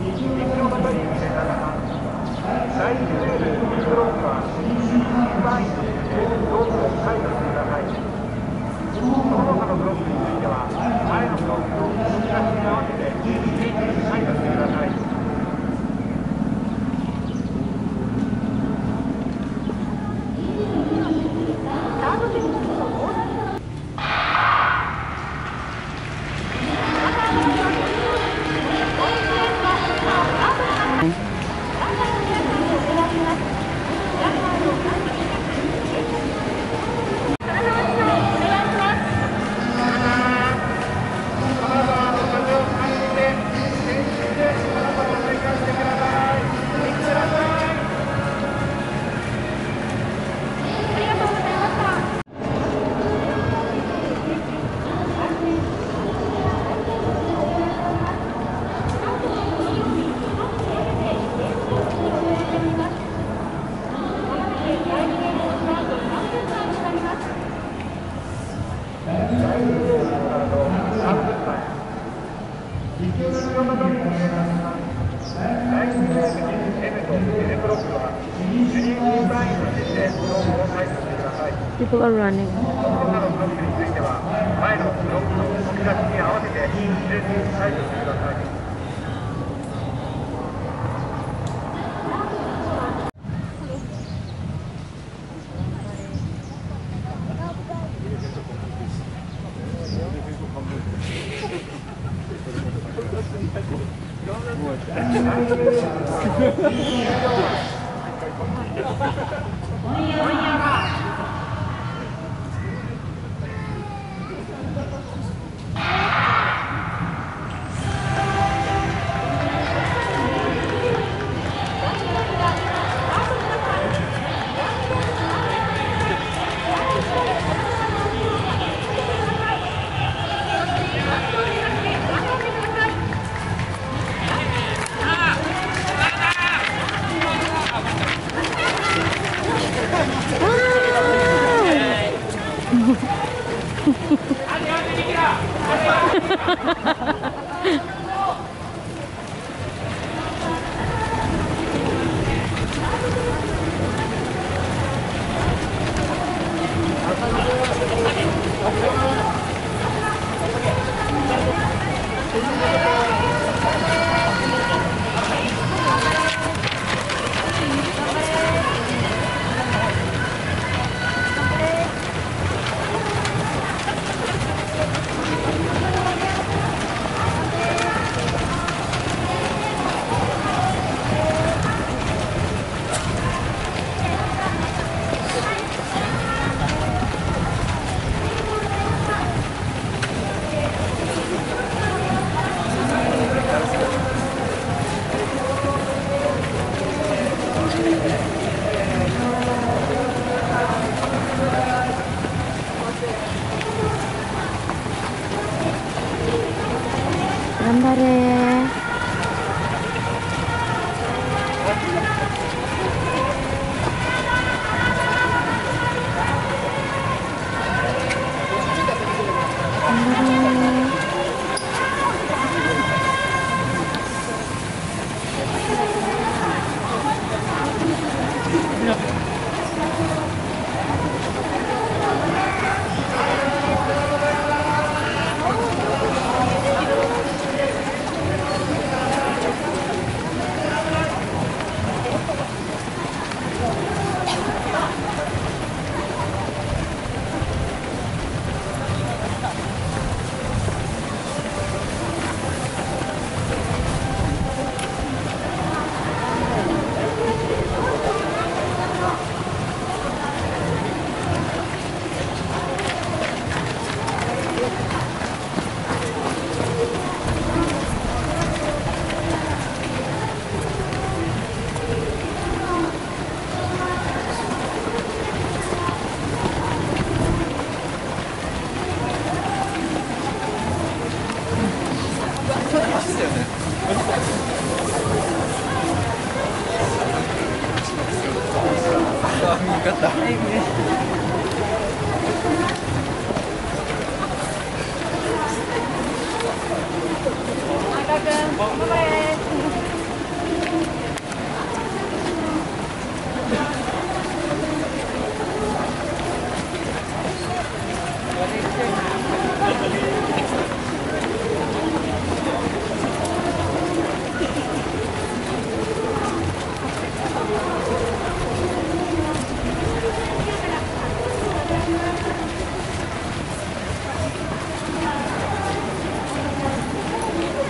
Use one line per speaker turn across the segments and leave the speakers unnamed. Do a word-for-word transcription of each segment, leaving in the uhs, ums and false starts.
People are running.
Bye bye.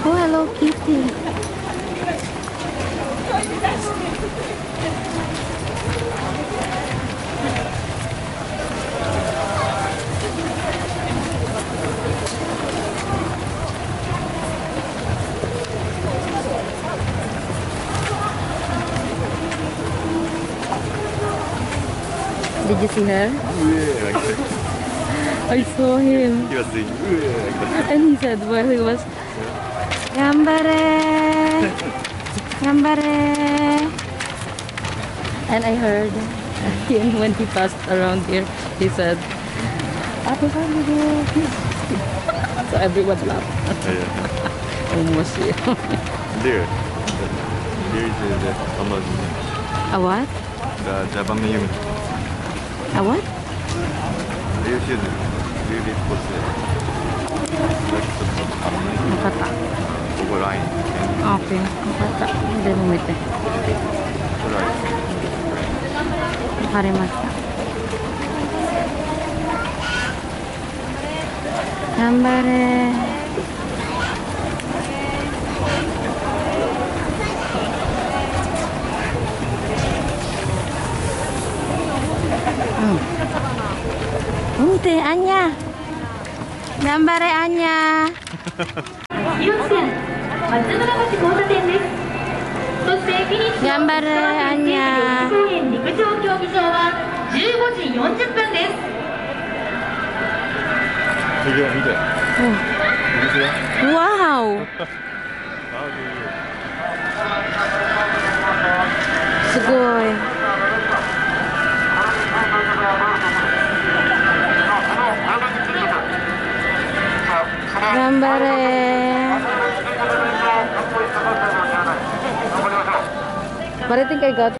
Oh, Hello Kitty. Did you see her? I saw him.
He was doing like that.
And he said while he was Gambare! Gambare! And I heard him when he passed around here, he said, Ate Family. So everyone laughed.
Yeah.
Almost.
There. There is the Amazon.
A what?
The Japan Yumi.
A what?
You should really post it.
Makata.
Over line.
Okay. Makata. Hindi mo mite.
Right.
Wakarimashita. Gambare. Ante, Anya. Gambare, Anya.
ひろき線松村橋交差点です。そしてフィニッシュの
Gambare, Anya.
陸上競技場はじゅうごじよんじゅっぷんです。
見て見て。
Wow. すごい。 Gambare. What do you think I got?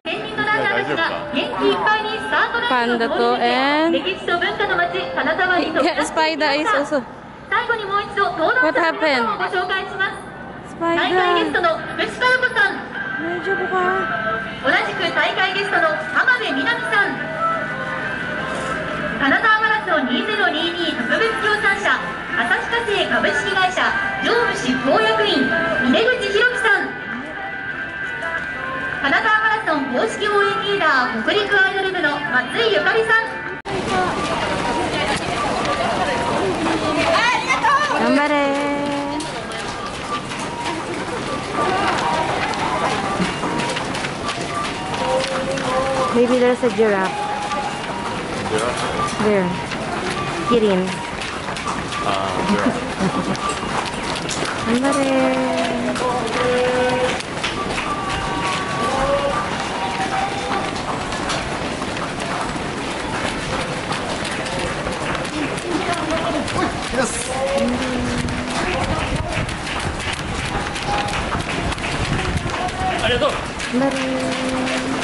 Panda to and yeah, Spider is also. What happened? Spider. Medyo buka.
同じく大会ゲストの浜辺美波さん、金沢マラソンにせんにじゅうに特別協賛者旭化成株式会社常務執行役員井出口博樹さん、金沢マラソン公式応援リーダー北陸アイドル部の松井ゆかりさん。
頑張れ。 Maybe there's a giraffe.
Giraffe?
There. Kirin.
Ah, giraffe.
Gambare.
Yes! Arigatou!
Gambare.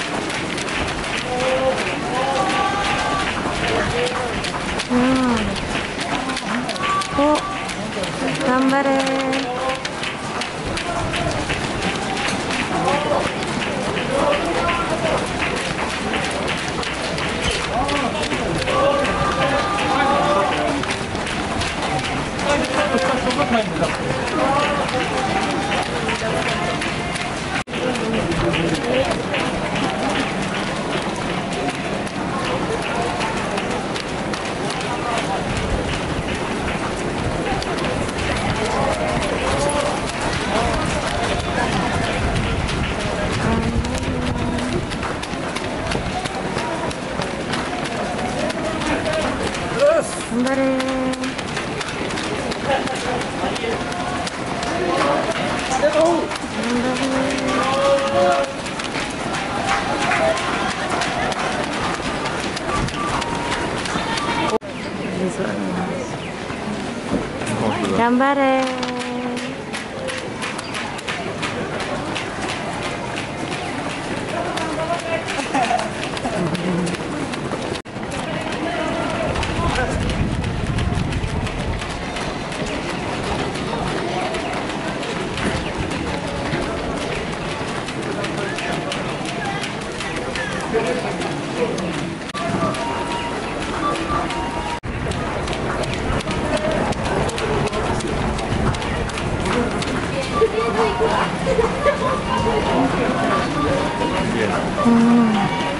Wow. Oh, gambare. Gambare. Oh, gambare. Mm.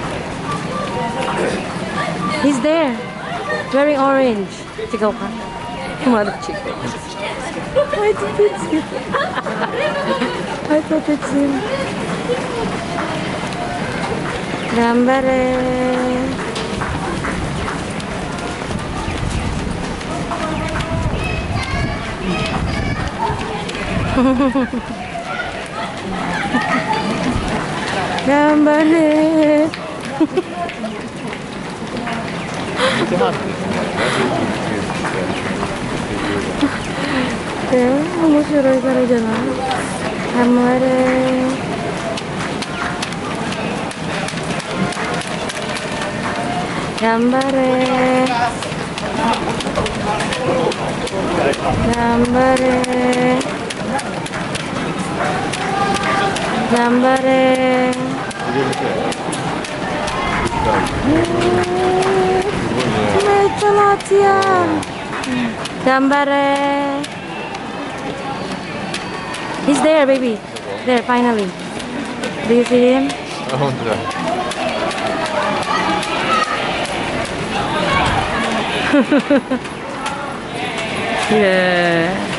He's there. Wearing orange. Sigaw ka. Mother chicken. I thought it's him. I thought it's him. Gambare. Gambare. 네,面白いからじゃない。頑張れ。頑張れ。頑張れ。頑張れ。めっちゃ夏や。頑張れ。He's there, baby. There, finally. Do you see him?
Oh,
yeah.